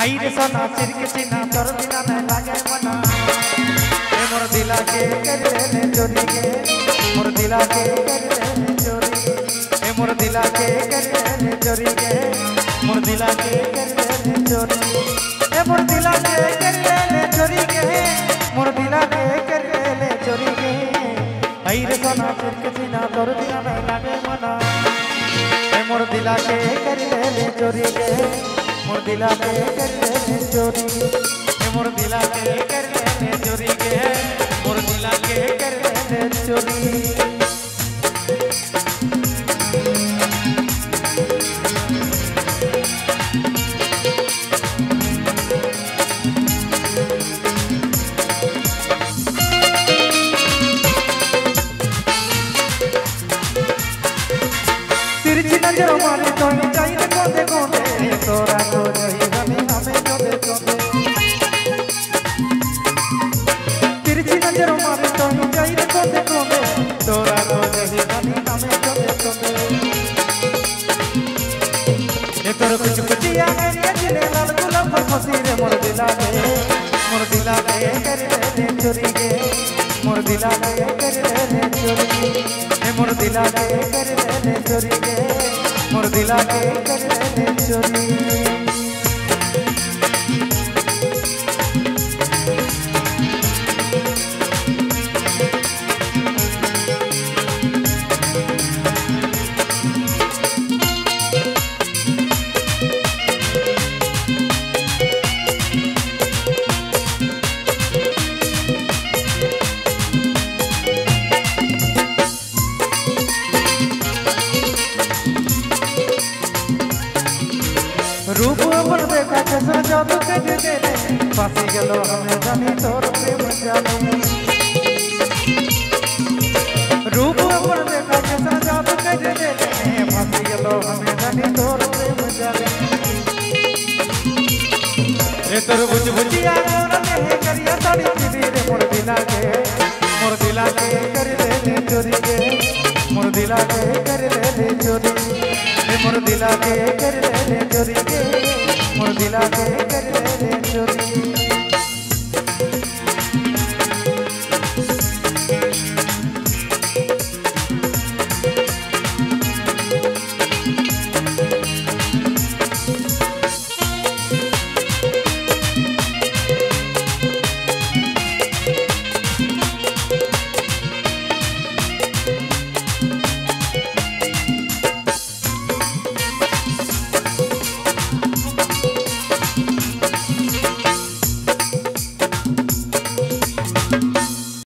आई रे सोना चिरके सीना तोर बिना न लागे मना ए मोर दिला के कर ले चोरी के मोर दिला के कर ले चोरी ए मोर दिला के कर ले चोरी के मोर दिला के कर ले चोरी ए मोर दिला के कर ले चोरी के मोर दिला के कर ले चोरी के आई रे सोना चिरके सीना तोर बिना न लागे मना ए मोर दिला के कर ले चोरी के मोर दिला के कर ले चोरी ए मोर दिला के कर ले चोरी के मोर दिला के कर ले चोरी। तिरछी नजर मारे तो चाहिए कोदे कोदे तोरा को नहीं हमें हमें जोदे जोदे तिरछी नजर मारे तो चाहिए कोदे कोदे तोरा को नहीं हमें हमें जोदे जोदे ये तोर कुछ कुचिया मेरी दिले लाल गुलाब पर फसी रे मोर दिला के कर ले चोरी के मोर दिला के कर ले चोरी ए मोर दिला के कर ले चोरी के मोर दिला के कर ले चोरी। रूप अपन देखा कैसा जादू कर दे रे फांसी गलो हमें जानी तोर प्रेम जाने रूप अपन देखा कैसा जादू कर दे रे फांसी गलो हमें जानी तोर प्रेम जाने ए तोर बुझ बुझिया मोर ने करिया साड़ी पीदी रे मोर दिला के कर ले चोरी के मोर दिला के कर ले चोरी ए मोर दिला के कर ले चोरी के मोर दिला के कर ले चोरी।